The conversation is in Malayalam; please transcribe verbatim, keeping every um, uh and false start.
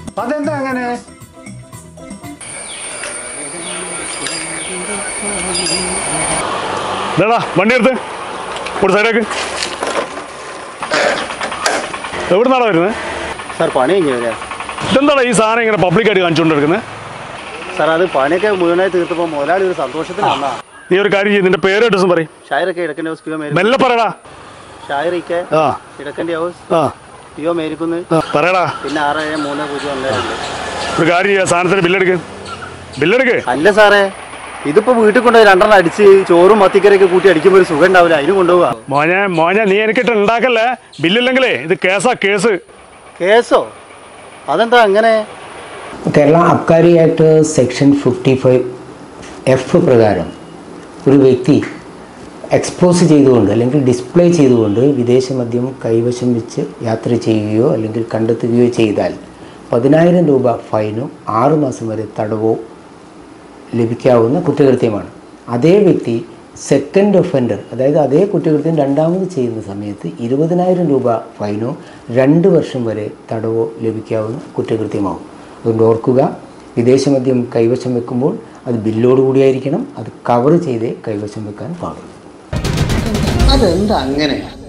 അതെന്താ അങ്ങനെ? വണ്ടി എടുത്ത് ഒരു സൈഡേക്ക്. എവിടുന്നാണോ വരുന്നത്? സാർ പണി കഴിഞ്ഞു വരാം. ഇതെന്താണോ ഈ സാധനം ഇങ്ങനെ പബ്ലിക്കായിട്ട് കാണിച്ചുകൊണ്ടിരിക്കുന്നത്? സാർ അത് പണിയൊക്കെ മുഴുവനായി തീർത്തപ്പോൾ മുതലാളി ഒരു സന്തോഷത്തിന് വന്നാ. നീ ഒരു കാര്യം ചെയ്യും, നിന്റെ പേര് അഡ്രസ്സും പറയും. ഷായറൊക്കെ ഇടക്കൻ്റെ ഹൗസ് പിയോ മേരി. മെല്ലെ പറയടാ. ഷായറിക്കെ ഇടക്കൻ്റെ ഹൗസ് പിയോ മേരിക്കുന്ന് പറയടാ. പിന്നെ ആറ് ഏഴ് മൂന്ന് പൂജ്യം ഒന്ന് രണ്ട്. ഒരു കാര്യം ചെയ്യാം, സാധനത്തിന് ബില്ലെടുക്ക്. ബില്ലെടുക്ക്. അല്ല സാറേ, ഇതിപ്പോ വീട്ടിൽ കൊണ്ടുപോയി രണ്ടെണ്ണം അടിച്ച് ചോറും മത്തിക്കറിയൊക്കെ കൂട്ടി അടിക്കുമ്പോൾ ഒരു സുഖം ഉണ്ടാവില്ല, അതിന് കൊണ്ടുപോവാ. മോനെ മോനെ നീ എനിക്കിട്ട് ഉണ്ടാക്കല്ലേ, ബില്ലില്ലെങ്കിലേ ഇത് കേസാ. കേസ്. കേസോ? അതെന്താ അങ്ങനെ? Kerala Abkari act section fifty five F പ്രകാരം ഒരു വ്യക്തി എക്സ്പോസ് ചെയ്തുകൊണ്ട് അല്ലെങ്കിൽ ഡിസ്പ്ലേ ചെയ്തുകൊണ്ട് വിദേശ മദ്യം കൈവശം വെച്ച് യാത്ര ചെയ്യുകയോ അല്ലെങ്കിൽ കണ്ടെത്തുകയോ ചെയ്താൽ പതിനായിരം രൂപ ഫൈനോ ആറു മാസം വരെ തടവോ ലഭിക്കാവുന്ന കുറ്റകൃത്യമാണ്. അതേ വ്യക്തി സെക്കൻഡ് ഒഫൻഡർ, അതായത് അതേ കുറ്റകൃത്യം രണ്ടാമത് ചെയ്യുന്ന സമയത്ത് ഇരുപതിനായിരം രൂപ ഫൈനോ രണ്ട് വർഷം വരെ തടവോ ലഭിക്കാവുന്ന കുറ്റകൃത്യമാവും. അതുകൊണ്ട് ഓർക്കുക, വിദേശമദ്യം കൈവശം വെക്കുമ്പോൾ അത് ബില്ലോടുകൂടിയായിരിക്കണം, അത് കവർ ചെയ്തേ കൈവശം വെക്കാൻ പാടുള്ളൂ. അതെന്താ അങ്ങനെ?